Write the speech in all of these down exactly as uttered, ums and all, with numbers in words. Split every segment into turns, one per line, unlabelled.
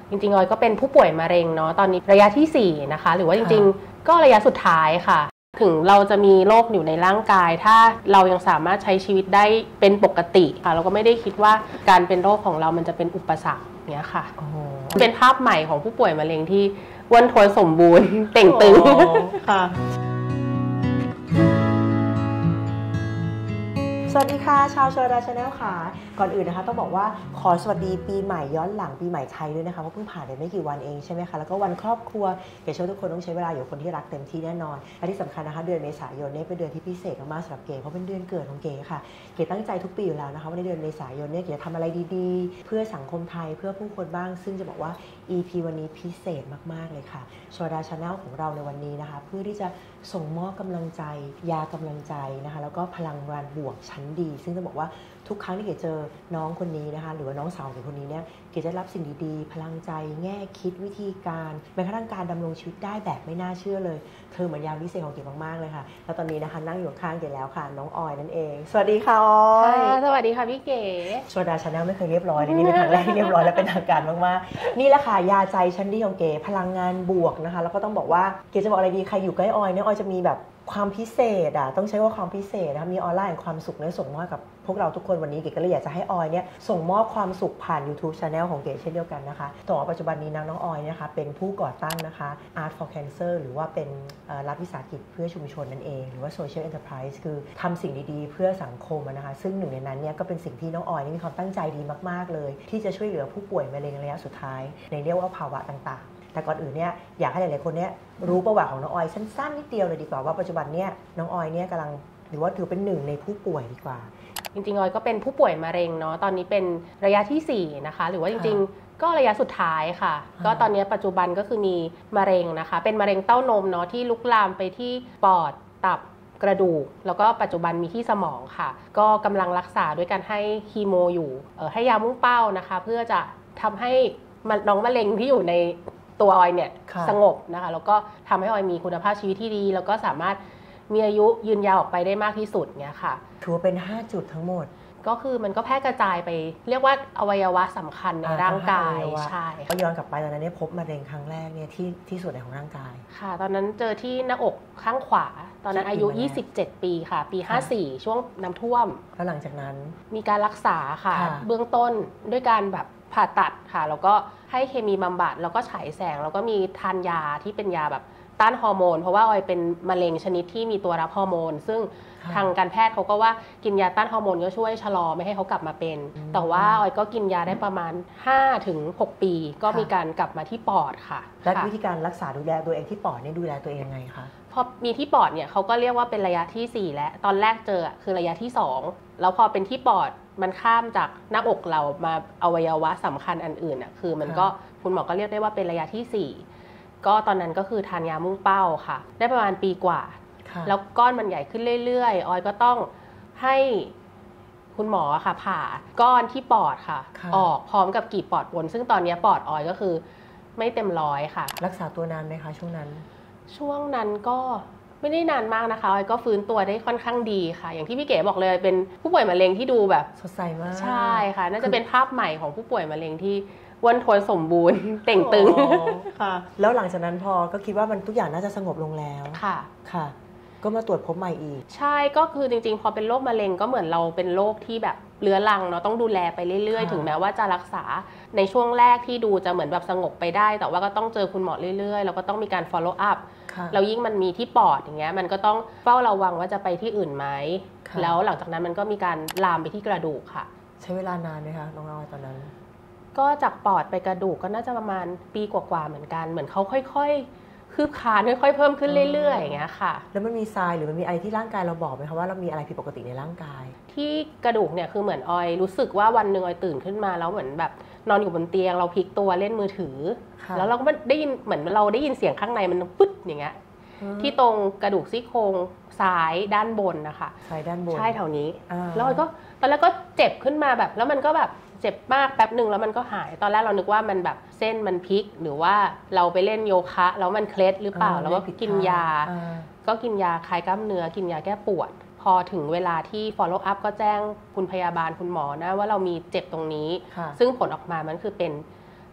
จริงๆออยก็เป็นผู้ป่วยมะเร็งเนาะตอนนี้ระยะที่สี่นะคะหรือว่าจริงๆก็ระยะสุดท้ายค่ะถึงเราจะมีโรคอยู่ในร่างกายถ้าเรายังสามารถใช้ชีวิตได้เป็นปกติค่ะเราก็ไม่ได้คิดว่าการเป็นโรคของเรามันจะเป็นอุปสรรคเนี้ยค่ะเป็นภาพใหม่ของผู้ป่วยมะเร็งที่อ้วนท้วนสมบูรณ์เต่งตึงค่ะ
สวัสดีค่ะชาวโชว์ดาชาแนลค่ะก่อนอื่นนะคะต้องบอกว่าขอสวัสดีปีใหม่ย้อนหลังปีใหม่ไทยด้วยนะคะเพราะเพิ่งผ่านไปไม่กี่วันเองใช่ไหมคะแล้วก็วันครอบครัวเก๋เชื่อทุกคนต้องใช้เวลาอยู่คนที่รักเต็มที่แน่นอนและที่สำคัญนะคะเดือนเมษายนนี้เป็นเดือนที่พิเศษมากๆสำหรับเก๋เพราะเป็นเดือนเกิดของเก๋ค่ะเก๋ตั้งใจทุกปีอยู่แล้วนะคะว่าในเดือนเมษายนนี้เก๋จะทำอะไรดีๆเพื่อสังคมไทยเพื่อผู้คนบ้างซึ่งจะบอกว่า อี พี วันนี้พิเศษมากๆเลยค่ะโชว์ดาชาแนลของเราในวันนี้นะคะเพื่อที่จะส่งมอบกำลังใจยากำลังใจนะคะแล้วก็พลังงานบวกชั้นดีซึ่งจะบอกว่าทุกครั้งที่เก๋เจอน้องคนนี้นะคะหรือว่าน้องสาวของคนนี้เนี่ยเก๋จะรับสิ่งดีๆพลังใจแง่คิดวิธีการแม้กระทั่งการดำรงชีวิตได้แบบไม่น่าเชื่อเลยเธอเหมือนยามวิเศษของเก๋มากๆเลยค่ะแล้วตอนนี้นะคะนั่งอยู่ข้างเก๋แล้วค่ะน้องออยนั่นเองสวัสดีค่ะออย
สวัสดีค่ะพี่เก๋
โชว์ดาชาแนลไม่เคยเรียบร้อยเลยนี่เป็นครั้งแรกที่เรียบร้อยและเป็นทางการมากๆนี่แหละค่ะยาใจชั้นดีของเก๋พลังงานบวกนะคะแล้วก็ต้องบอกว่าเก๋จะบอกอะไรดีใครอยู่ใกล้ออยเนี่ยออยจะมีแบบความพิเศษอ่ะต้องใช้ว่าความพิเศษนะคะมีออร่าแห่งความสุขเนี่ยส่งมอบกับพวกเราทุกคนวันนี้เก๋ก็เลยอยากจะให้ออยเนี่ยส่งมอบความสุขผ่าน YouTube Channel ของเก๋เช่นเดียวกันนะคะต่อปัจจุบันนี้น้องออยนะคะเป็นผู้ก่อตั้งนะคะ Art for Cancer หรือว่าเป็นรัฐวิสาหกิจเพื่อชุมชนนั่นเองหรือว่า Social Enterprise คือทำสิ่งดีๆเพื่อสังคมนะคะซึ่งหนึ่งในนั้นเนี่ยก็เป็นสิ่งที่น้องออยมีความตั้งใจดีมากๆเลยที่จะช่วยเหลือผู้ป่วยมะเร็งระยะสุดท้ายในเรียกว่าภาวะต่างๆแต่ก่อนอื่นเนี่ยอยากให้หลายๆคนเนี่ยรู้ประวัติของน้องออยสั้นๆนิดเดียวเลยดีกว่าว่าปัจจุบันเนี่ยน้องออยเนี่ยกำลังหรือว่าถือเป็นหนึ่งในผู้ป่วยดีกว่า
จริงๆออยก็เป็นผู้ป่วยมะเร็งเนาะตอนนี้เป็นระยะที่สี่นะคะหรือว่าจริงๆก็ระยะสุดท้ายค่ะก็ตอนนี้ปัจจุบันก็คือมีมะเร็งนะคะเป็นมะเร็งเต้านมเนาะที่ลุกลามไปที่ปอดตับกระดูกแล้วก็ปัจจุบันมีที่สมองค่ะก็กำลังรักษาด้วยการให้คีโมอยู่เออให้ยามุ่งเป้านะคะเพื่อจะทำให้น้องมะเร็งที่อยู่ในตัวออยเนี่ยสงบนะคะแล้วก็ทำให้ออยมีคุณภาพชีวิตที่ดีแล้วก็สามารถมีอายุยืนยาวออกไปได้มากที่สุดเนี่ยค่ะ
ถือว่าเป็นห้าจุดทั้งหมด
ก็คือมันก็แพร่กระจายไปเรียกว่าอวัยวะสำคัญในร่างกายใช่
ก็ย้อนกลับไปตอนนั้นเนี่ยพบมะเร็งครั้งแรกเนี่ยที่ที่ส่วนไหนของร่างกาย
ค่ะตอนนั้นเจอที่หน้าอกข้างขวาตอนนั้นอายุยี่สิบเจ็ดปีค่ะปีห้าสี่ช่วงน้ำท่วม
แล้วหลังจากนั้น
มีการรักษาค่ะเบื้องต้นด้วยการแบบผ่าตัดค่ะแล้วก็ให้เคมีบำบัดแล้วก็ฉายแสงแล้วก็มีทานยาที่เป็นยาแบบต้านฮอร์โมนเพราะว่าออยเป็นมะเร็งชนิดที่มีตัวรับฮอร์โมนซึ่งทางการแพทย์เขาก็ว่ากินยาต้านฮอร์โมนก็ช่วยชะลอไม่ให้เขากลับมาเป็นแต่ว่าออยก็กินยาได้ประมาณ ห้าถึงหก ปีก็มีการกลับมาที่ปอดค่ะ
และวิธีการรักษาดูแลตัวเองที่ปอดนี่ดูแลตัวเองยังไงคะ
พอมีที่ปอดเนี่ยเขาก็เรียกว่าเป็นระยะที่สี่แล้วตอนแรกเจอคือระยะที่สองแล้วพอเป็นที่ปอดมันข้ามจากหน้าอกเรามาอวัยวะสำคัญอันอื่นอ่ะคือมันก็คุณหมอก็เรียกได้ว่าเป็นระยะที่สี่ก็ตอนนั้นก็คือทานยามุ่งเป้าค่ะได้ประมาณปีกว่าแล้วก้อนมันใหญ่ขึ้นเรื่อยๆออยก็ต้องให้คุณหมอค่ะผ่าก้อนที่ปอดค่ะออกพร้อมกับกรีดปอดบนซึ่งตอนนี้ปอดออยก็คือไม่เต็มร้อยค่ะ
รักษาตัวนานไหมคะช่วงนั้น
ช่วงนั้นก็ไม่ได้นานมากนะคะออยก็ฟื้นตัวได้ค่อนข้างดีค่ะอย่างที่พี่เก๋บอกเลยเป็นผู้ป่วยมะเร็งที่ดูแบบ
สดใสมาก
ใช่ค่ะน่าจะเป็นภาพใหม่ของผู้ป่วยมะเร็งที่อ้วนท้วนสมบูรณ์เต่งตึง
ค่ะแล้วหลังจากนั้นพอก็คิดว่ามันทุกอย่างน่าจะสงบลงแล้ว
ค่ะ
ค่ะก็มาตรวจพบใหม่อีก
ใช่ก็คือจริงๆพอเป็นโรคมะเร็งก็เหมือนเราเป็นโรคที่แบบเรื้อรังเนาะต้องดูแลไปเรื่อยๆถึงแม้ว่าจะรักษาในช่วงแรกที่ดูจะเหมือนแบบสงบไปได้แต่ว่าก็ต้องเจอคุณหมอเรื่อยๆแล้วก็ต้องมีการ follow up แล้วยิ่งมันมีที่ปอดอย่างเงี้ยมันก็ต้องเฝ้าระวังว่าจะไปที่อื่นไหมแล้วหลังจากนั้นมันก็มีการลามไปที่กระดูกค่ะ
ใช้เวลานานไหมคะน้องออยตอนนั้น
ก็จากปอดไปกระดูกก็น่าจะประมาณปีกว่าๆเหมือนกันเหมือนเขาค่อยๆคืบคลานค่อยๆเพิ่มขึ้นเรื่อยๆอย่างเงี้ยค่ะ
แล้วมันมีทรายหรือมันมีอะไรที่ร่างกายเราบอกไหมคะว่าเรามีอะไรผิดปกติในร่างกาย
ที่กระดูกเนี่ยคือเหมือนออยรู้สึกว่าวันหนึ่งออยตื่นขึ้นมาแล้วเหมือนแบบนอนอยู่บนเตียงเราพลิกตัวเล่นมือถือแล้วเราก็ได้ยินเหมือนเราได้ยินเสียงข้างในมันปึ๊ดอย่างเงี้ยที่ตรงกระดูกซี่โครงซ้ายด้านบนนะคะ
ซ้ายด้านบน
ใช่แถวนี้แล้วออยก็ตอนแรกก็เจ็บขึ้นมาแบบแล้วมันก็แบบเจ็บมากแป๊บหนึ่งแล้วมันก็หายตอนแรกเรานึกว่ามันแบบเส้นมันพลิกหรือว่าเราไปเล่นโยคะแล้วมันเคล็ดหรือเปล่าแล้วก็กินยาก็กินยาคลายกล้ามเนื้อกินยาแก้ปวดพอถึงเวลาที่ follow up ก็แจ้งคุณพยาบาลคุณหมอนะว่าเรามีเจ็บตรงนี้ซึ่งผลออกมามันคือเป็น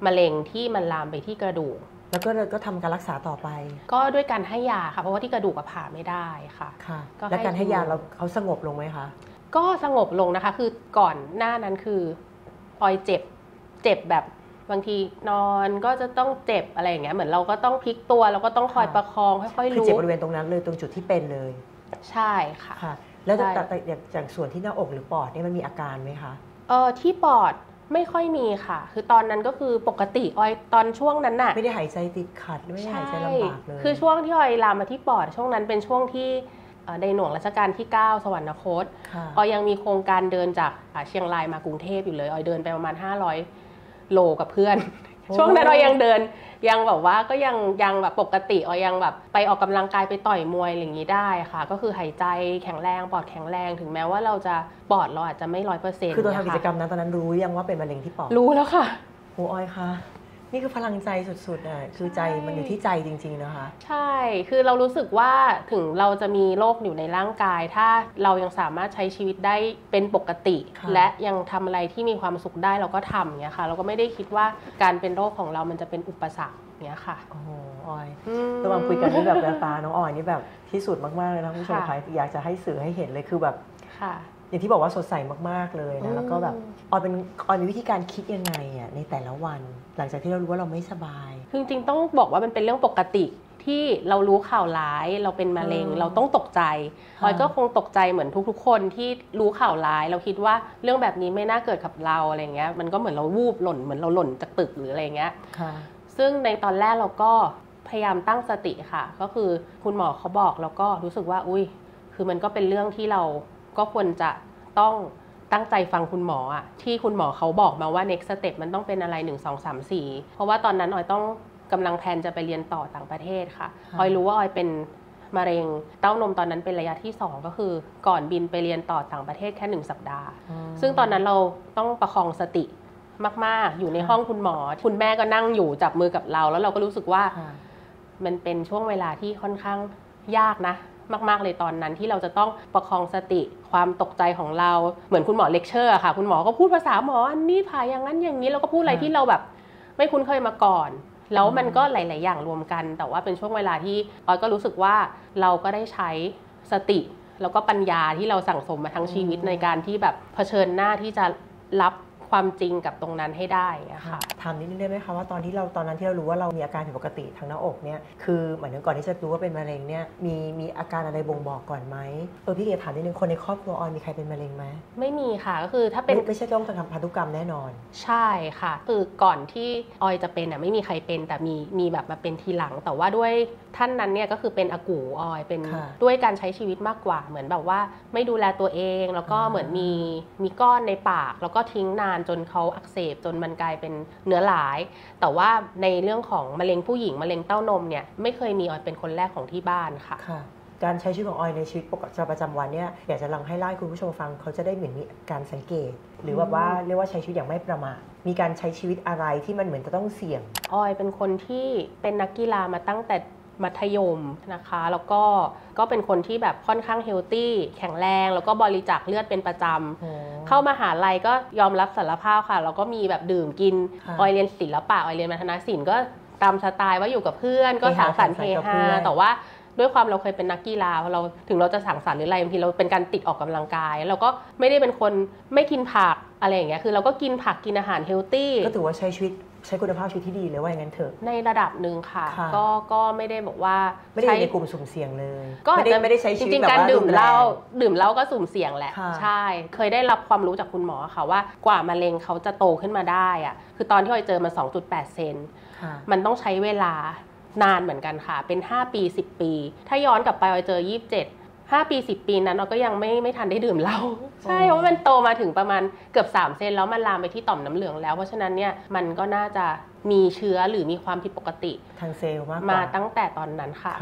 มะเร็งที่มันลามไปที่กระดูก
แล้วก็ก็ทำการรักษาต่อไป
ก็ด้วยการให้ยาค่ะเพราะว่าที่กระดูกผ่าไม่ได้ค่ะ
ค่ะและการให้ยาเราเขาสงบลงไหมคะ
ก็สงบลงนะคะคือก่อนหน้านั้นคือออยเจ็บเจ็บแบบบางทีนอนก็จะต้องเจ็บอะไรอย่างเงี้ยเหมือนเราก็ต้องพลิกตัวเราก็ต้องคอยประคองค่อยๆรู้
คือเจ็บบริเวณตรงนั้นเลยตรงจุดที่เป็นเลย
ใช่ค่ะ
ค่ะแล้วแต่อย่างส่วนที่หน้าอกหรือปอดนี่มันมีอาการไหมคะ
เออที่ปอดไม่ค่อยมีค่ะคือตอนนั้นก็คือปกติออยตอนช่วงนั้นน่ะ
ไม่ได้หายใจติดขัดไม่ได้หายใจลำบากเลย
คือช่วงที่ออยลามมาที่ปอดช่วงนั้นเป็นช่วงที่ในหลวงรัชกาลที่เก้าสวรรคตออยยังมีโครงการเดินจากเชียงรายมากรุงเทพอยู่เลยออยเดินไปประมาณห้าร้อยโลกับเพื่อนช่วงนั้นออยยังเดินยังแบบว่าก็ยังยังแบบปกติออยยังแบบไปออกกำลังกายไปต่อยมวยอย่างนี้ได้ค่ะก็คือหายใจแข็งแรงปอดแข็งแรงถึงแม้ว่าเราจะปอดเราอาจจะไม่ร้อยเปอร์เซ็นต์
คือตอนทำกิจกรรมนั้นตอนนั้นรู้ยังว่าเป็นมะเร็งที่ปอด
รู้แล้วค่ะ
โอ้ออยค่ะนี่คือพลังใจสุดๆอ่ะคือใจมันอยู่ที่ใจจริงๆนะคะ
ใช่คือเรารู้สึกว่าถึงเราจะมีโรคอยู่ในร่างกายถ้าเรายังสามารถใช้ชีวิตได้เป็นปกติและยังทำอะไรที่มีความสุขได้เราก็ทำเนี้ยค่ะเราก็ไม่ได้คิดว่าการเป็นโรคของเรามันจะเป็นอุปสรรคเนี้ยค่ะ
โอ้โหออยระหว่างคุยกันนี่แบบแววตาน้องออยนี่แบบที่สุดมากๆเลยนะผู้ชมค่ะอยากจะให้สื่อให้เห็นเลยคือแบบอย่างที่บอกว่าสดใสมากๆเลยนะแล้วก็แบบออยเป็นออยมีวิธีการคิดยังไงอ่ะในแต่ละวันหลังจากที่เรารู้ว่าเราไม่สบาย
จริงๆต้องบอกว่ามันเป็นเรื่องปกติที่เรารู้ข่าวร้ายเราเป็นมะเร็งเราต้องตกใจออยก็คงตกใจเหมือนทุกๆคนที่รู้ข่าวร้ายเราคิดว่าเรื่องแบบนี้ไม่น่าเกิดกับเราอะไรเงี้ยมันก็เหมือนเราวูบหล่นเหมือนเราหล่นจากตึกหรืออะไรเงี้ยซึ่งในตอนแรกเราก็พยายามตั้งสติค่ะก็คือคุณหมอเขาบอกแล้วก็รู้สึกว่าอุ้ยคือมันก็เป็นเรื่องที่เราก็ควรจะต้องตั้งใจฟังคุณหมออ่ะที่คุณหมอเขาบอกมาว่า next step มันต้องเป็นอะไรหนึ่ง สอง สาม สี่เพราะว่าตอนนั้นออยต้องกำลังแพลนจะไปเรียนต่อต่างประเทศค่ะออยรู้ว่าออยเป็นมะเร็งเต้านมตอนนั้นเป็นระยะที่สองก็คือก่อนบินไปเรียนต่อต่างประเทศแค่หนึ่งสัปดาห์ซึ่งตอนนั้นเราต้องประคองสติมากๆอยู่ในห้องคุณหมอคุณแม่ก็นั่งอยู่จับมือกับเราแล้วเราก็รู้สึกว่ามันเป็นช่วงเวลาที่ค่อนข้างยากนะมากๆเลยตอนนั้นที่เราจะต้องประคองสติความตกใจของเราเหมือนคุณหมอเลคเชอร์ค่ะคุณหมอก็พูดภาษาหมออันนี้ผ่าอย่างนั้นอย่างนี้เราก็พูดอะไรที่เราแบบไม่คุ้นเคยมาก่อนแล้วมันก็หลายๆอย่างรวมกันแต่ว่าเป็นช่วงเวลาที่ออยก็รู้สึกว่าเราก็ได้ใช้สติแล้วก็ปัญญาที่เราสั่งสมมาทั้งชีวิตในการที่แบบเผชิญหน้าที่จะรับความจริงกับตรงนั้นให้ได้อะค่ะ
ถามนิดนึงได้ไหมคะว่าตอนที่เราตอนนั้นที่เรารู้ว่าเรามีอาการผิดปกติทางหน้าอกเนี่ยคือเหมือนก่อนที่จะรู้ว่าเป็นมะเร็งเนี่ยมีมีอาการอะไรบ่งบอกก่อนไหมเออพี่เกียรติถามนิดนึงคนในครอบครัวออยมีใครเป็นมะเร็งไหม
ไม่มีค่ะก็คือถ้าเป็น
ไม่ใช่ต้องทำพันธุกรรมแน่นอน
ใช่ค่ะคือก่อนที่ออยจะเป็นอ่ะไม่มีใครเป็นแต่มีมีแบบมาเป็นทีหลังแต่ว่าด้วยท่านนั้นเนี่ยก็คือเป็นอากูออยเป็นด้วยการใช้ชีวิตมากกว่าเหมือนแบบว่าไม่ดูแลตัวเองแล้วก็เหมือนมีมีก้อนในปากแล้วก็ทิ้งนานจนเขาอักเสบจนมันกลายเป็นเนื้อหลายแต่ว่าในเรื่องของมะเร็งผู้หญิงมะเร็งเต้านมเนี่ยไม่เคยมีออยเป็นคนแรกของที่บ้านค่ะ
การใช้ชีวิตของออยในชีวิตประจำวันเนี่ยอยากจะลองให้เล่าให้คุณผู้ชมฟังเขาจะได้เหมือนมีการสังเกตหรือว่าว่าเรียกว่าใช้ชีวิตอย่างไม่ประมาทมีการใช้ชีวิตอะไรที่มันเหมือนจะต้องเสี่ยง
ออยเป็นคนที่เป็นนักกีฬามาตั้งแต่มัธยมนะคะแล้วก็ก็เป็นคนที่แบบค่อนข้างเฮลตี้แข็งแรงแล้วก็บริจาคเลือดเป็นประจำเข้ามหาลัยก็ยอมรับสารภาพค่ะแล้วก็มีแบบดื่มกินออยเรียนศิลปะออยเรียนมัธยศิลป์ก็ตามสไตล์ว่าอยู่กับเพื่อนก็สังสรรค์เฮฮาแต่ว่าด้วยความเราเคยเป็นนักกีฬาเราถึงเราจะสังสรรค์หรืออะไรบางทีเราเป็นการติดออกกำลังกายเราก็ไม่ได้เป็นคนไม่กินผักอะไรอย่างเงี้ยคือเราก็กินผักกินอาหารเฮลตี้
ก็ถือว่าใช้ชีวิตใช้คุณภาพชีวิตที่ดีเลยว่าอย่างนั้นเถอะ
ในระดับหนึ่งค่ะก็ก็ไม่ได้บอกว่า
ไม่ได้ในกลุ่มสุ่มเสี่ยงเลย
ก็ไม่ได้ไม่ได้ใช้ชีวิตแบบว่าจริงๆการดื่มเหล้าดื่มเหล้าก็สุ่มเสี่ยงแหละใช่เคยได้รับความรู้จากคุณหมอค่ะว่ากว่ามะเร็งเขาจะโตขึ้นมาได้อะคือตอนที่ออยเจอมา สองจุดแปด เซนมันต้องใช้เวลานานเหมือนกันค่ะเป็นห้าปีสิบปีถ้าย้อนกลับไปออยเจอยี่สิบเจ็ด ห้าปีสิบปีนั้นเราก็ยังไม่ไม่ทันได้ดื่มเหล้าใช่เพราะมันโตมาถึงประมาณเกือบสามเซนแล้วมันลามไปที่ต่อมน้ำเหลืองแล้วเพราะฉะนั้นเนี่ยมันก็น่าจะมีเชื้อหรือมีความผิดปกติ
ทางเซลล์มาก
มาตั้งแต่ตอนนั้นค่ะ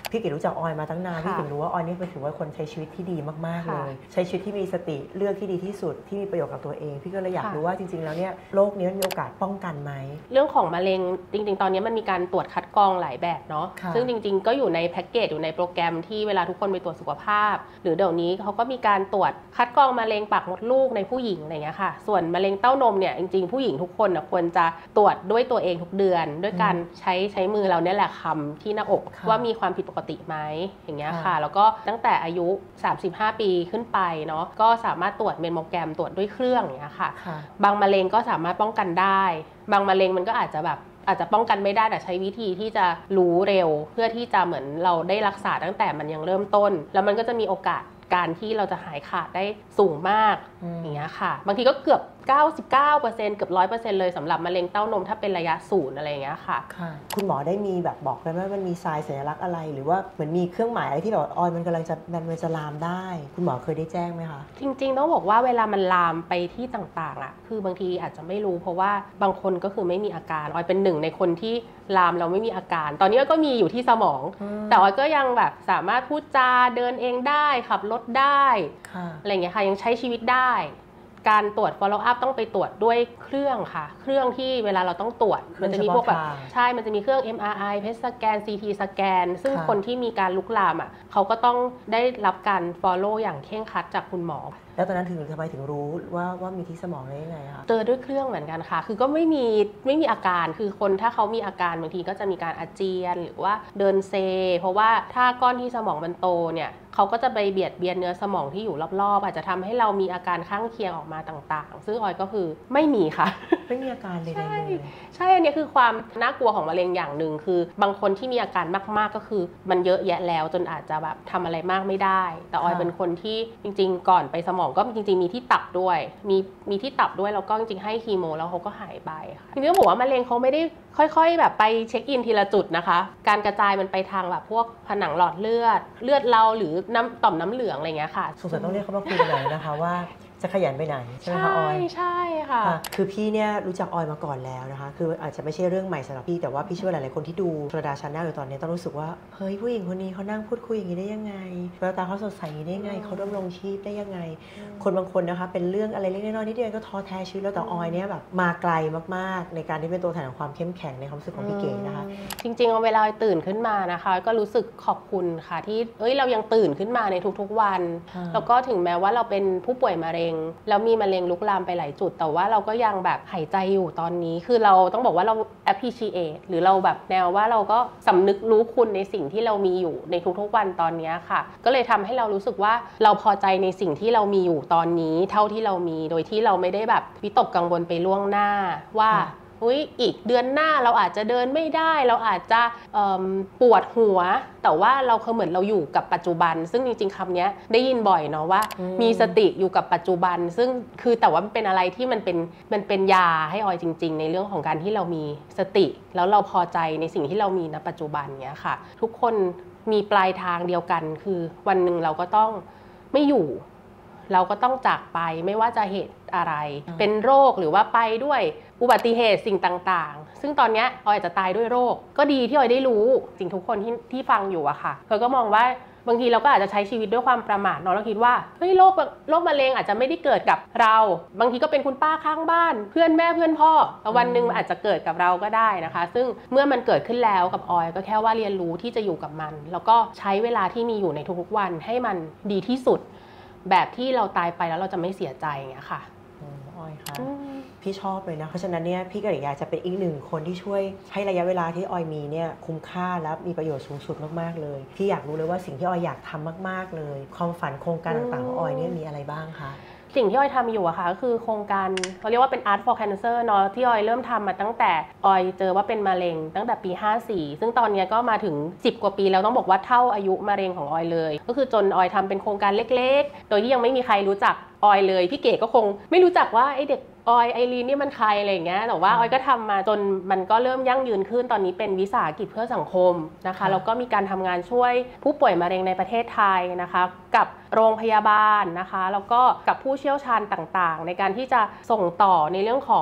พี่เก๋รู้จักออยมาตั้งนานพี่ถึงรู้ว่าออยนี่เป็นถือว่าคนใช้ชีวิตที่ดีมากๆเลยใช้ชีวิตที่มีสติเลือกที่ดีที่สุดที่มีประโยชน์กับตัวเองพี่ก็เลยอยากรู้ว่าจริงๆแล้วเนี่ยโรคนี้มันมีโอกาสป้องกันไหม
เรื่องของมะเร็งจริงๆตอนนี้มันมีการตรวจคัดกรองหลายแบบเนาะซึ่งจริงๆก็อยู่ในแพ็กเกจอยู่ในโปรแกรมที่เวลาทุกคนไปตรวจสุขภาพหรือเดี๋ยวนี้เขาก็มีการตรวจคัดกรองมะเร็งปากมดลูกในผู้หญิงอะไรเงี้ยค่ะส่วนมะเร็งเต้านมเนี่ยจริงๆผู้หญิงทุกคนควรจะตรวจด้วยตัวเองทุกเดือนด้วยการใช้ใช้มือเราเนี่ยแหละคำที่หน้าอกว่ามีความผิดปกติไหมอย่างเงี้ยค่ะแล้วก็ตั้งแต่อายุสามสิบห้าปีขึ้นไปเนาะก็สามารถตรวจเมมโมแกรมตรวจด้วยเครื่องอย่างเงี้ยค่ะบางมะเร็งก็สามารถป้องกันได้บางมะเร็งมันก็อาจจะแบบอาจจะป้องกันไม่ได้แต่ใช้วิธีที่จะรู้เร็วเพื่อที่จะเหมือนเราได้รักษาตั้งแต่มันยังเริ่มต้นแล้วมันก็จะมีโอกาสการที่เราจะหายขาดได้สูงมากอย่างเงี้ยค่ะบางทีก็เกือบ เก้าสิบเก้าเปอร์เซ็นต์ เกือบ ร้อยเปอร์เซ็นต์ เลยสำหรับมะเร็งเต้านมถ้าเป็นระยะศูนย์อะไรอย่างเงี้ยค่ะ
คุณหมอได้มีแบบบอกเลยว่ามันมีทรายสัญลักษณ์อะไรหรือว่าเหมือนมีเครื่องหมายอะไรที่แบบออยมันกำลังจะมันจะลามได้คุณหมอเคยได้แจ้งไหมคะ
จริงๆต้องบอกว่าเวลามันลามไปที่ต่างๆอ่ะคือบางทีอาจจะไม่รู้เพราะว่าบางคนก็คือไม่มีอาการออยเป็นหนึ่งในคนที่ลามเราไม่มีอาการตอนนี้ก็มีอยู่ที่สมองแต่ออยก็ยังแบบสามารถพูดจาเดินเองได้ขับรถได้อะไรอย่างเงี้ยค่ะยังใช้ชีวิตได้การตรวจ follow up ต้องไปตรวจด้วยเครื่องค่ะเครื่องที่เวลาเราต้องตรวจมันจะมีพวกแบบใช่มันจะมีเครื่อง เอ็ม อาร์ ไอ เพชรสแกน ซี ที สแกนซึ่งคนที่มีการลุกลามอ่ะเขาก็ต้องได้รับการ follow อย่างเคร่งครัดจากคุณหมอ
แล้วตอนนั้นถึงทำไมถึงรู้ว่าว่ามีที่สมองได้ยังไงคะ
เจอด้วยเครื่องเหมือนกันค่ะคือก็ไม่มีไม่มีอาการคือคนถ้าเขามีอาการบางทีก็จะมีการอาเจียนหรือว่าเดินเซเพราะว่าถ้าก้อนที่สมองมันโตเนี่ยเขาก็จะไปเบียดเบียนเนื้อสมองที่อยู่รอบๆอาจจะทำให้เรามีอาการข้างเคียงออกมาต่างๆซึ่งออยก็คือไม่มีค่ะ
ไม่มีอาการเลยใช่
ใช่อันนี้คือความน่ากลัวของมะเร็งอย่างหนึ่งคือบางคนที่มีอาการมากๆก็คือมันเยอะแยะแล้วจนอาจจะแบบทำอะไรมากไม่ได้แต่ออยเป็นคนที่จริงๆก่อนไปสมองก็จริงๆมีที่ตับด้วยมีมีที่ตับด้วยแล้วก็จริงๆให้คีโมแล้วเขาก็หายไปค่ะจริงๆต้องบอกว่ามะเร็งเขาไม่ได้ค่อยๆแบบไปเช็คอินทีละจุดนะคะการกระจายมันไปทางแบบพวกผนังหลอดเลือดเลือดเราหรือน้ำต่อมน้ำเหลืองอะไรเงี้ยค่ะ
สงสัยต้องเรียกเขามาคุยหน่อยนะคะว่าจะขยันไปไหนใช่ไหมคะออย
ใช่ค่ะ
คือพี่เนี่ยรู้จักออยมาก่อนแล้วนะคะคืออาจจะไม่ใช่เรื่องใหม่สำหรับพี่แต่ว่าพี่เชื่อหลายๆคนที่ดูโซดาชาแนลอยู่ตอนนี้ต้องรู้สึกว่าเฮ้ยผู้หญิงคนนี้เขานั่งพูดคุยอย่างนี้ได้ยังไงแววตาเขาสดใสอย่างนี้ได้ยังไงเขาดำรงชีพได้ยังไงคนบางคนนะคะเป็นเรื่องอะไรเล็กน้อยนิดเดียวก็ท้อแท้ชีวิตแล้วแต่ออยเนี่ยแบบมาไกลมากๆในการที่เป็นตัวแทนของความเข้มแข็งในความรู้สึกของพี่เก๋นะคะ
จริงๆเวลาตื่นขึ้นมานะคะก็รู้สึกขอบคุณค่ะที่เอ้ยเรายังตื่นขึ้นมาในทุกๆวันแล้วก็ถึงแม้ว่าเราเป็นผู้ป่วยมะเร็งแล้วมีมะเร็งลุกลามไปหลายจุดแต่ว่าเราก็ยังแบบหายใจอยู่ตอนนี้คือเราต้องบอกว่าเรา appreciate หรือเราแบบแนวว่าเราก็สำนึกรู้คุณในสิ่งที่เรามีอยู่ในทุกๆวันตอนนี้ค่ะก็เลยทำให้เรารู้สึกว่าเราพอใจในสิ่งที่เรามีอยู่ตอนนี้เท่าที่เรามีโดยที่เราไม่ได้แบบวิตกกังวลไปล่วงหน้าว่าอุ๊ยอีกเดือนหน้าเราอาจจะเดินไม่ได้เราอาจจะปวดหัวแต่ว่าเราคือเหมือนเราอยู่กับปัจจุบันซึ่งจริงๆคำนี้ได้ยินบ่อยเนาะว่ามีสติอยู่กับปัจจุบันซึ่งคือแต่ว่ามันเป็นอะไรที่มันเป็นมันเป็นยาให้ออยจริงๆในเรื่องของการที่เรามีสติแล้วเราพอใจในสิ่งที่เรามีณปัจจุบันเนี้ยค่ะทุกคนมีปลายทางเดียวกันคือวันหนึ่งเราก็ต้องไม่อยู่เราก็ต้องจากไปไม่ว่าจะเหตุอะไรเป็นโรคหรือว่าไปด้วยอุบัติเหตุสิ่งต่างๆซึ่งตอนนี้ออยอาจจะตายด้วยโรคก็ดีที่ออยได้รู้สิ่งทุกคนที่ที่ฟังอยู่อะค่ะเธอก็มองว่าบางทีเราก็อาจจะใช้ชีวิตด้วยความประมาทเนาะเราคิดว่าเฮ้ยโรคโรคมะเร็งอาจจะไม่ได้เกิดกับเราบางทีก็เป็นคุณป้าข้างบ้านเพื่อนแม่เพื่อนพ่อแต่วันหนึ่งอาจจะเกิดกับเราก็ได้นะคะซึ่งเมื่อมันเกิดขึ้นแล้วกับออยก็แค่ว่าเรียนรู้ที่จะอยู่กับมันแล้วก็ใช้เวลาที่มีอยู่ในทุกๆวันให้มันดีที่สุดแบบที่เราตายไปแล้วเราจะไม่เสียใจอย่างเงี้ยค่ะ
ออยค่ะพี่ชอบเลยนะเพราะฉะนั้นเนี่ยพี่ก็อยากจะเป็นอีกหนึ่งคนที่ช่วยให้ระยะเวลาที่ออยมีเนี่ยคุ้มค่าและมีประโยชน์สูงสุดมากๆเลยพี่อยากรู้เลยว่าสิ่งที่ออยอยากทำมากๆเลยความฝันโครงการต่างๆของออยเนี่ยมีอะไรบ้างคะ
สิ่งที่ออยทำอยู่อะค่ะก็คือโครงการเขาเรียกว่าเป็น Art for Cancer เนาะที่ออยเริ่มทำมาตั้งแต่ออยเจอว่าเป็นมะเร็งตั้งแต่ปีห้าสี่ซึ่งตอนนี้ก็มาถึงสิบกว่าปีแล้วต้องบอกว่าเท่าอายุมะเร็งของออยเลยก็คือจนออยทำเป็นโครงการเล็กๆโดยที่ยังไม่มีใครรู้จักออยเลยพี่เก๋ก็คงไม่รู้จักว่าไอเด็กออยไอรีนนี่มันใครอะไรอย่างเงี้ยแต่ว่าออยก็ทำมาจนมันก็เริ่มยั่งยืนขึ้นตอนนี้เป็นวิสาหกิจเพื่อสังคมนะคะแล้วก็มีการทำงานช่วยผู้ป่วยมะเร็งในประเทศไทยนะคะกับโรงพยาบาลนะคะแล้วก็กับผู้เชี่ยวชาญต่างๆในการที่จะส่งต่อในเรื่องของ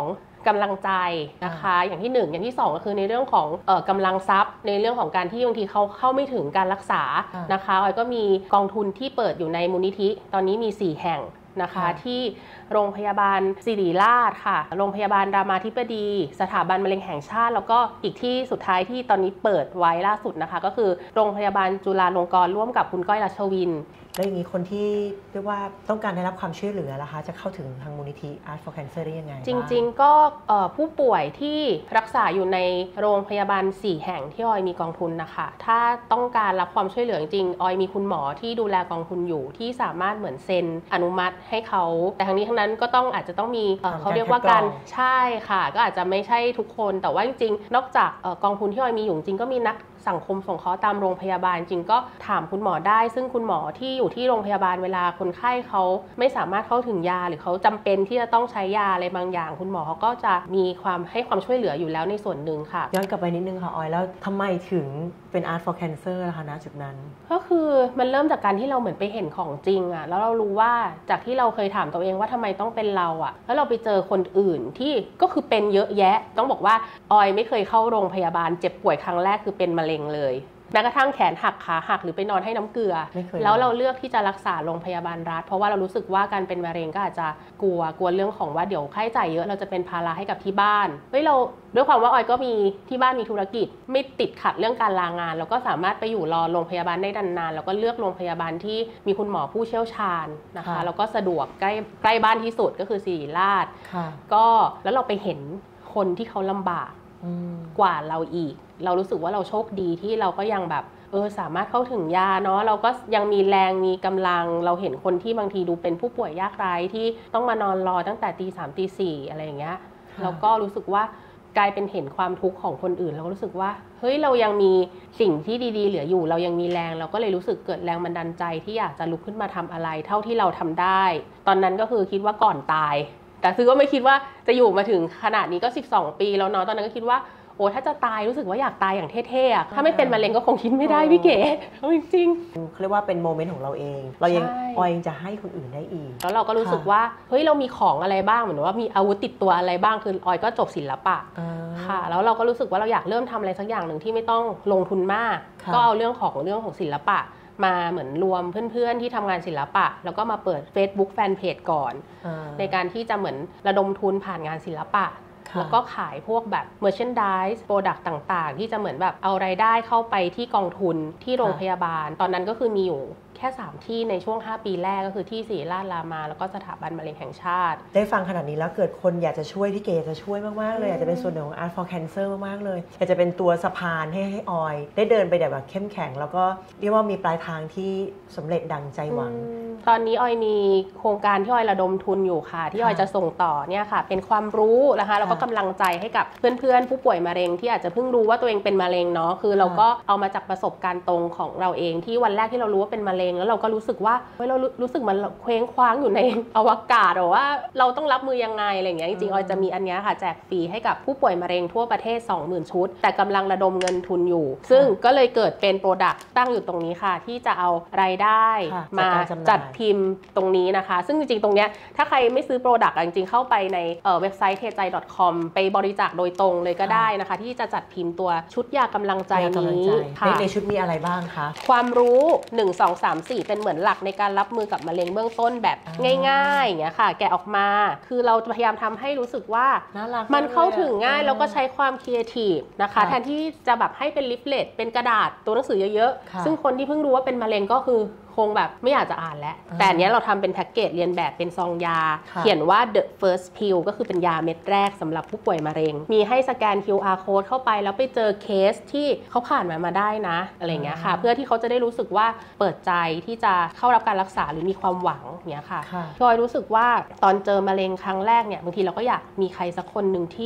กำลังใจนะคะอย่างที่หนึ่งอย่างที่สองก็คือในเรื่องของเอ่อกำลังทรัพย์ในเรื่องของการที่บางทีเขาเข้าไม่ถึงการรักษานะคะออยก็มีกองทุนที่เปิดอยู่ในมูลนิธิตอนนี้มีสี่แห่งนะคะที่โรงพยาบาลศิริราชค่ะโรงพยาบาลรามาธิบดีสถาบันมะเร็งแห่งชาติแล้วก็อีกที่สุดท้ายที่ตอนนี้เปิดไว้ล่าสุดนะคะก็คือโรงพยาบาลจุฬาลงกรณ์ร่วมกับคุณก้อยรัชวิน
แล้วอย่างนี้คนที่เรียกว่าต้องการได้รับความช่วยเหลือนะคะจะเข้าถึงทางมูลนิธิ Art for Cancer ได้ยังไง
จริงๆก็ผู้ป่วยที่รักษาอยู่ในโรงพยาบาลสี่แห่งที่ออยมีกองทุนนะคะถ้าต้องการรับความช่วยเหลือจริงๆออยมีคุณหมอที่ดูแลกองทุนอยู่ที่สามารถเหมือนเซ็นอนุมัติให้เขาแต่ทั้งนี้ทั้งนั้นก็ต้องอาจจะต้องมีเขาเรียกว่าการใช่ค่ะก็อาจจะไม่ใช่ทุกคนแต่ว่าจริงๆนอกจากกองทุนที่ออยมีอยู่จริงก็มีนักสังคมสงเคราะห์ตามโรงพยาบาลจริงก็ถามคุณหมอได้ซึ่งคุณหมอที่อยู่ที่โรงพยาบาลเวลาคนไข้เขาไม่สามารถเข้าถึงยาหรือเขาจำเป็นที่จะต้องใช้ยาอะไรบางอย่างคุณหมอเขาก็จะมีความให้ความช่วยเหลืออยู่แล้วในส่วนหนึ่งค่ะ
ย้อนกลับไปนิดนึงค่ะออยแล้วทำไมถึงเป็น Art for Cancer ล่ะคะณจุดนั้น
ก็คือมันเริ่มจากการที่เราเหมือนไปเห็นของจริงอะแล้วเรารู้ว่าจากที่เราเคยถามตัวเองว่าทำไมต้องเป็นเราอะแล้วเราไปเจอคนอื่นที่ก็คือเป็นเยอะแยะต้องบอกว่าออยไม่เคยเข้าโรงพยาบาลเจ็บป่วยครั้งแรกคือเป็นมะเร็งเลยแม้กระทั่งแขนหักขาหักหรือไปนอนให้น้ำเกลือแล้วเราเลือกที่จะรักษาโรงพยาบาลรัฐเพราะว่าเรารู้สึกว่าการเป็นมะเร็งก็อาจจะกลัวกลัวเรื่องของว่าเดี๋ยวค่าใช้จ่ายเยอะเราจะเป็นภาระให้กับที่บ้านเฮ้ยเราด้วยความว่าออยก็มีที่บ้านมีธุรกิจไม่ติดขัดเรื่องการลางานเราก็สามารถไปอยู่รอโรงพยาบาลได้นานๆแล้วก็เลือกโรงพยาบาลที่มีคุณหมอผู้เชี่ยวชาญนะคะแล้วก็สะดวกใกล้ใกล้บ้านที่สุดก็คือศิริราชก็แล้วเราไปเห็นคนที่เขาลำบากกว่าเราอีกเรารู้สึกว่าเราโชคดีที่เราก็ยังแบบเออสามารถเข้าถึงยาเนาะเราก็ยังมีแรงมีกำลังเราเห็นคนที่บางทีดูเป็นผู้ป่วยยากไร้ที่ต้องมานอนรอตั้งแต่ตีสามตีสี่อะไรอย่างเงี้ยเราก็รู้สึกว่ากลายเป็นเห็นความทุกข์ของคนอื่นเราก็รู้สึกว่าเฮ้ยเรายังมีสิ่งที่ดีๆเหลืออยู่เรายังมีแรงเราก็เลยรู้สึกเกิดแรงบันดาลใจที่อยากจะลุกขึ้นมาทำอะไรเท่าที่เราทำได้ตอนนั้นก็คือคิดว่าก่อนตายแต่คือก็ไม่คิดว่าจะอยู่มาถึงขนาดนี้ก็สิบสองปีแล้วเนาะตอนนั้นก็คิดว่าโอ้ถ้าจะตายรู้สึกว่าอยากตายอย่างเท่ๆถ้าไม่เป็นมะเร็งก็คงคิดไม่ได้พี่เก๋เอาจริง
ๆเขาเรียกว่าเป็นโมเมนต์ของเราเองเรายังออยยังจะให้คนอื่นได้อีก
แล้วเราก็รู้สึกว่าเฮ้ยเรามีของอะไรบ้างเหมือนว่ามีอาวุธติดตัวอะไรบ้างคือออยก็จบศิลปะค่ะแล้วเราก็รู้สึกว่าเราอยากเริ่มทำอะไรสักอย่างหนึ่งที่ไม่ต้องลงทุนมากก็เอาเรื่องของเรื่องของศิลปะมาเหมือนรวมเพื่อนๆที่ทำงานศิลปะแล้วก็มาเปิด Facebook Fanpage ก่อนในการที่จะเหมือนระดมทุนผ่านงานศิลปะแล้วก็ขายพวกแบบ merchandise product ต่างๆที่จะเหมือนแบบเอารายได้เข้าไปที่กองทุนที่โรงพยาบาลตอนนั้นก็คือมีอยู่แค่สามที่ในช่วงห้าปีแรกก็คือที่ศิริราชรามาแล้วก็สถาบันมะเร็งแห่งชาติ
ได้ฟังขนาดนี้แล้วเกิดคนอยากจะช่วยพี่เก๋จะช่วยมากๆเลยอยากจะเป็นส่วนหนึ่งของ Art for Cancer มากๆเลยอยากจะเป็นตัวสะพานให้ให้ออยได้เดินไปแบบเข้มแข็งแล้วก็เรียกว่ามีปลายทางที่สำเร็จดังใจหวัง
ตอนนี้ออยมีโครงการที่ออยระดมทุนอยู่ค่ะที่ออยจะส่งต่อเนี่ยค่ะเป็นความรู้นะคะแล้วก็กำลังใจให้กับเพื่อนๆผู้ป่วยมะเร็งที่อาจจะเพิ่งรู้ว่าตัวเองเป็นมะเร็งเนาะคือเราก็เอามาจากประสบการณ์ตรงของเราเองที่วันแรกที่เรารู้ว่าเป็นมะเร็งแล้วเราก็รู้สึกว่าเฮ้ยเรารู้สึกมันเคว้งคว้างอยู่ในอวกาศหรือว่าเราต้องรับมือยังไงอะไรอย่างเงี้ยจริงๆออยจะมีอันนี้ค่ะแจกฟรีให้กับผู้ป่วยมะเร็งทั่วประเทศ สองหมื่น ชุดแต่กำลังระดมเงินทุนอยู่ซึ่งก็เลยเกิดเป็นโปรดักต์ตั้งอยู่ตรงนี้ค่ะที่จะเอารายได้มาจัดพิมพ์ตรงนี้นะคะซึ่งจริงๆตรงเนี้ยถ้าใครไม่ซื้อโปรดักต์จริงๆเข้าไปในเว็บไซต์ เทใจ ดอท คอม ไปบริจาคโดยตรงเลยก็ได้นะคะที่จะจัดพิมพ์ตัวชุดยากำลังใจนี้
ในชุดมีอะไรบ้างคะ
ความรู้หนึ่ง สอง สาม สี่เป็นเหมือนหลักในการรับมือกับมะเร็งเบื้องต้นแบบง่ายๆอย่างเงี้ยค่ะแกะออกมาคือเราพยายามทำให้รู้สึกว่ามันเข้าถึงง่ายแล้วก็ใช้ความครีเอทีฟนะคะแทนที่จะแบบให้เป็นลิฟเล็ตเป็นกระดาษตัวหนังสือเยอะๆซึ่งคนที่เพิ่งรู้ว่าเป็นมะเร็งก็คือคงแบบไม่อยากจะอ่านแล้วแต่อันนี้เราทำเป็นแพ็กเกจเรียนแบบเป็นซองยาเขียนว่า the first pill ก็คือเป็นยาเม็ดแรกสำหรับผู้ป่วยมะเร็งมีให้สแกน คิว อาร์ code เข้าไปแล้วไปเจอเคสที่เขาผ่านมามาได้นะอะไรเงี้ยค่ะเพื่อที่เขาจะได้รู้สึกว่าเปิดใจที่จะเข้ารับการรักษาหรือมีความหวังเงี้ยค่ะจอยรู้สึกว่าตอนเจอมะเร็งครั้งแรกเนี่ยบางทีเราก็อยากมีใครสักคนหนึ่งที่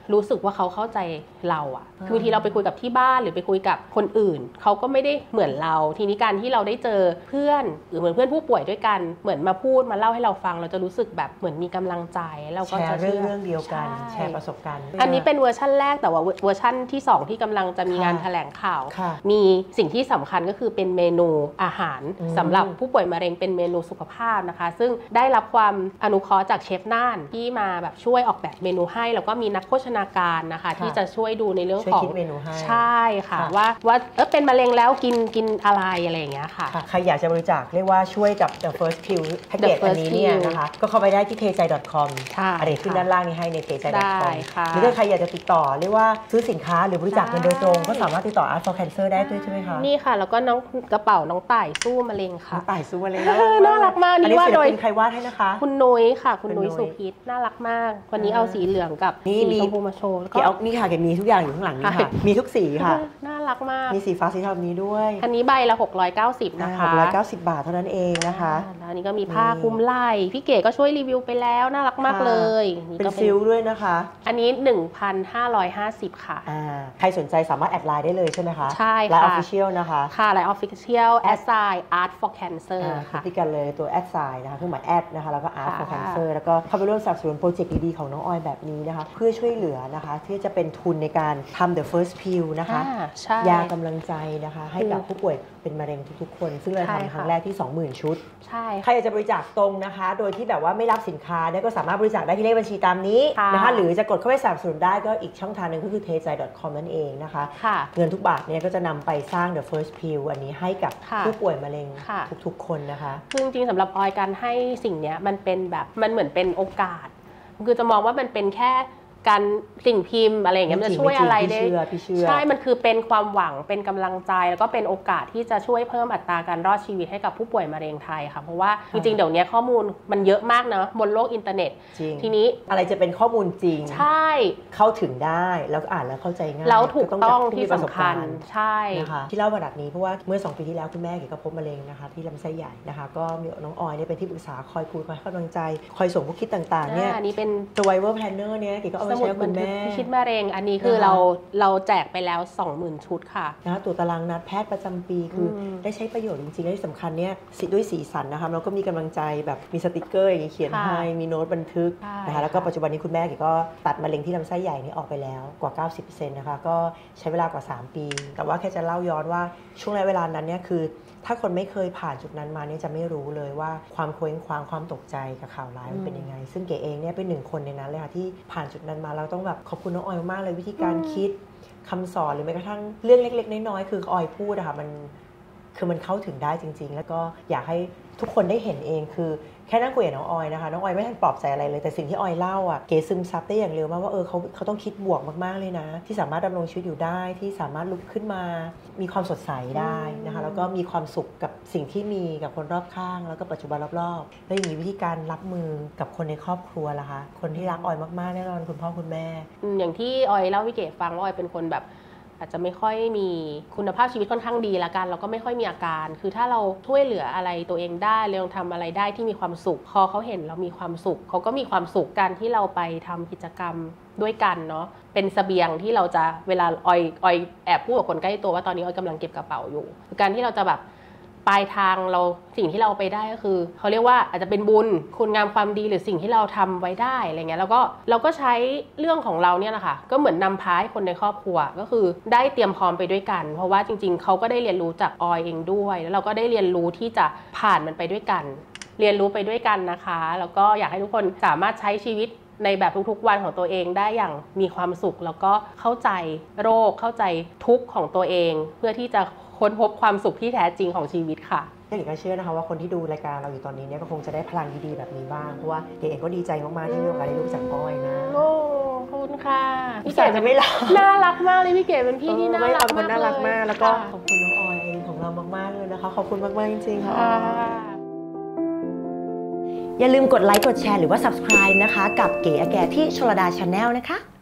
รู้สึกว่าเขาเข้าใจเราอะคือบางทีเราไปคุยกับที่บ้านหรือไปคุยกับคนอื่นเขาก็ไม่ได้เหมือนเราทีนี้การที่เราได้เจอเพื่อนหรือเหมือนเพื่อนผู้ป่วยด้วยกันเหมือนมาพูดมาเล่าให้เราฟังเราจะรู้สึกแบบเหมือนมีกำลังใจเราก็จะ
แชร์เรื่องเรื่องเดียวกันแชร์ประสบการณ์
อันนี้เป็นเวอร์ชั่นแรกแต่ว่าเวอร์ชั่นที่สองที่กำลังจะมีงานแถลงข่าวมีสิ่งที่สำคัญก็คือเป็นเมนูอาหารสำหรับผู้ป่วยมะเร็งเป็นเมนูสุขภาพนะคะซึ่งได้รับความอนุเคราะห์จากเชฟน่านที่มาแบบช่วยออกแบบเมนูให้แล้วก็มีนักโภชนาการนะคะที่จะช่วยดูในเรื่องของใช่ค่ะว่าว่าเออเป็นมะเร็งแล้วกินกินอะไรอะไรอย่างเงี้ยค่ะ
ใครอยากจะบริจาคเรียกว่าช่วยกับ The First Pill แพ็กเกจอันนี้เนี่ยนะคะก็เข้าไปได้ที่ เทใจ ดอท คอม อะไรขึ้นด้านล่างนี้ให้ใน เทใจ ดอท คอม หรือถ้าใครอยากจะติดต่อเรียกว่าซื้อสินค้าหรือบริจาคเงินโดยตรงก็สามารถติดต่อ Art for Cancer ได้ด้วยใช่ไหมคะ
นี่ค่ะแล้วก็น้องกระเป๋าน้องต่ายสู้มะเร็งค่ะ
ต่ายสู้มะเร็ง
น่ารักมากนี่ว่าโดย
ใครวาดให้นะคะ
คุณนุ้ยค่ะคุณนุ้ยสุพิษน่ารักมากวันนี้เอาสีเหลืองกับสีชมพูมาโชว์
ก็นี่ค่ะเกมีทุกอย่างอยู่ข้างหลังนี่ค่ะมีทุกสีค่ะ
น่ารักมาก
มีสีฟ้าสีเทานี้ด้วย
อันนี้ใบละหกร้อยเก้าสิบนะคะ
หกร้อยเก้าสิบบาทเท่านั้นเองนะคะ
แล้วอันนี้ก็มีผ้าคลุมไหล่พี่เก๋ก็ช่วยรีวิวไปแล้วน่ารักมากเลย
เป็นซิลด้วยนะคะ
อันนี้ หนึ่งพันห้าร้อยห้าสิบ ค่ะ
ใครสนใจสามารถแอดไลน์ได้เลยใช่ไหมคะ
ใช่ค่ะ
ไลน์ Official นะคะ
ค่ะไลน์ Official at sign art for cancer
ค่ะติดกันเลยตัวแอดไซน์นะคะเครื่องหมายแอดนะคะแล้วก็ art for cancer แล้วก็เข้าไปร่วมสนับสนุนโปรเจกต์ดีๆของน้องออยแบบนี้นะคะเพื่อช่วยเหลือนะคะที่จะเป็นทุนในการทำ The First Pill นะคะยากำลังใจนะคะให้กับผู้ป่วยเป็นมะเร็งทุกๆคนซึ่งเราทำครั้งแรกที่ สองหมื่น ชุด
ใช่
ใครอยากจะบริจาคตรงนะคะโดยที่แบบว่าไม่รับสินค้าเนี่ยก็สามารถบริจาคได้ที่เลขบัญชีตามนี้นะคะหรือจะกดเข้าไปสนับสนุนได้ก็อีกช่องทางหนึ่งก็คือ เทใจ ดอท คอม นั่นเองนะคะเงินทุกบาทเนี่ยก็จะนำไปสร้าง The First Pill อันนี้ให้กับผู้ป่วยมะเร็งทุกๆคนนะคะ
คือจริงๆสำหรับออยการให้สิ่งนี้มันเป็นแบบมันเหมือนเป็นโอกาสคือจะมองว่ามันเป็นแค่การสิ่งพิมพ์อะไรอย่างเงี้ยมันจะช่วยอะไรได้ใช่มันคือเป็นความหวังเป็นกำลังใจแล้วก็เป็นโอกาสที่จะช่วยเพิ่มอัตราการรอดชีวิตให้กับผู้ป่วยมะเร็งไทยค่ะเพราะว่าจริงๆเดี๋ยวนี้ข้อมูลมันเยอะมากนะบนโลกอินเทอร์เน็ตทีนี้
อะไรจะเป็นข้อมูลจริง
ใช่
เข้าถึงได้แล้วอ่านแล้วเข้าใจง่าย
แล้วถูกต้องที่สำคัญใช่
นะคะที่เล่ามาแบบนี้เพราะว่าเมื่อสองปีที่แล้วคุณแม่เก๋ก็พบมะเร็งนะคะที่ลำไส้ใหญ่นะคะก็มีน้องออยเนี่ยเป็นที่ปรึกษาคอยคุยคอยให้กำลังใจคอยส่งข้อคิดต่างๆเนี่ย
อันนี้เป็น
Survivor Planner เนี่ยเก๋ก็เอาไปใช้กับคุณแม่
คิดมะเร็งอันนี้คือเราเราแจกไปแล้ว สองหมื่น ชุดค่ะ
นะตัวตารางนัดแพทย์ประจำปีคือได้ใช้ประโยชน์จริงๆและที่สำคัญเนี่ยด้วยสีสันนะคะแล้วก็มีกำลังใจแบบมีสติกเกอร์อย่างนี้เขียนให้มีโน้ตบันทึกนะคะแล้วก็ปัจจุบันนี้คุณแม่ก็ตัดมะเร็งที่ลำไส้ใหญ่นี่ออกไปแล้วกว่า เก้าสิบเปอร์เซ็นต์ นะคะก็ใช้เวลากว่า สาม ปีแต่ว่าแค่จะเล่าย้อนว่าช่วงระยะเวลานั้นเนี่ยคือถ้าคนไม่เคยผ่านจุดนั้นมาเนี่ยจะไม่รู้เลยว่าความเคว้งคว้างความตกใจกับข่าวร้ายมันเป็นยังไงซึ่งเก๋เองเนี่ยเป็นหนึ่งคนในนั้นเลยค่ะที่ผ่านจุดนั้นมาเราต้องแบบขอบคุณน้องออยมากเลยวิธีการคิดคำสอนหรือแม้กระทั่งเรื่องเล็กๆน้อยๆคือออยพูดอะค่ะมันคือมันเข้าถึงได้จริงๆแล้วก็อยากให้ทุกคนได้เห็นเองคือแค่นั่งคุยกับน้องออยนะคะน้องออยไม่ทันปลอบใจอะไรเลยแต่สิ่งที่ออยเล่าอ่ะเก๋ซึมซับได้อย่างเร็วมากว่าเออเขาเขาต้องคิดบวกมากๆเลยนะที่สามารถดำรงชีวิตอยู่ได้ที่สามารถลุกขึ้นมามีความสดใสได้นะคะแล้วก็มีความสุขกับสิ่งที่มีกับคนรอบข้างแล้วก็ปัจจุบันรอบๆแล้วอย่างนี้วิธีการรับมือกับคนในครอบครัวล่ะคะคนที่รักออยมากๆแน่นอนคุณพ่อคุณแม่
อย่างที่ออยเล่าวิเก๋ฟังว่าออยเป็นคนแบบอาจจะไม่ค่อยมีคุณภาพชีวิตค่อนข้างดีละกันเราก็ไม่ค่อยมีอาการคือถ้าเราช่วยเหลืออะไรตัวเองได้เราทำอะไรได้ที่มีความสุขพอเขาเห็นเรามีความสุขเขาก็มีความสุขการที่เราไปทำกิจกรรมด้วยกันเนาะเป็นเสบียงที่เราจะเวลาออยออยแอบพูดกับคนใกล้ตัวว่าตอนนี้ออยกำลังเก็บกระเป๋าอยู่การที่เราจะแบบปลายทางเราสิ่งที่เราไปได้ก็คือเขาเรียกว่าอาจจะเป็นบุญคุณงามความดีหรือสิ่งที่เราทำไว้ได้อะไรเงี้ยแล้วก็เราก็ใช้เรื่องของเราเนี่ยแหละค่ะก็เหมือนนำพาให้คนในครอบครัวก็คือได้เตรียมพร้อมไปด้วยกันเพราะว่าจริงๆเขาก็ได้เรียนรู้จากออยเองด้วยแล้วเราก็ได้เรียนรู้ที่จะผ่านมันไปด้วยกันเรียนรู้ไปด้วยกันนะคะแล้วก็อยากให้ทุกคนสามารถใช้ชีวิตในแบบทุกๆวันของตัวเองได้อย่างมีความสุขแล้วก็เข้าใจโรคเข้าใจทุกข์ของตัวเองเพื่อที่จะค้นพบความสุขที่แท้จริงของชีวิตค่ะ
เก๋ก็เชื่อนะคะว่าคนที่ดูรายการเราอยู่ตอนนี้เนี่ยก็คงจะได้พลังดีๆแบบนี้บ้างเพราะว่าเก๋ก็ดีใจมากๆที่มีโอกาสได้รู้จักออยนะ
โอ้ขอบคุณค่ะ
พี่เก๋จะไม่รัก
น่ารักมากเลยพี่เก๋เป็นพี่ที่น่ารักมากเลย
น่ารักมากแล้วก็ขอบคุณน้องออยเองของเรามากๆเลยนะคะขอบคุณมากๆจริงๆค่ะอย่าลืมกดไลค์กดแชร์หรือว่า ซับสไครบ์ นะคะกับเก๋อแกที่ชลดา ชาแนล นะคะ